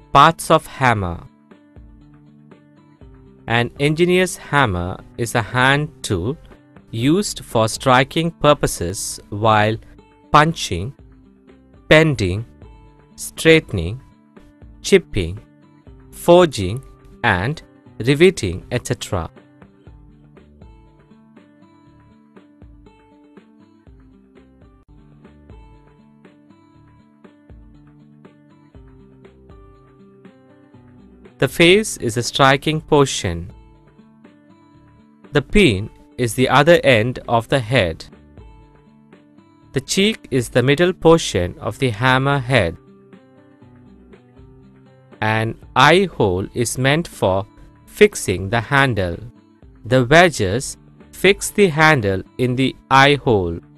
Parts of hammer. An engineer's hammer is a hand tool used for striking purposes while punching, bending, straightening, chipping, forging and riveting, etc. The face is a striking portion. The pin is the other end of the head. The cheek is the middle portion of the hammer head. An eye hole is meant for fixing the handle. The wedges fix the handle in the eye hole.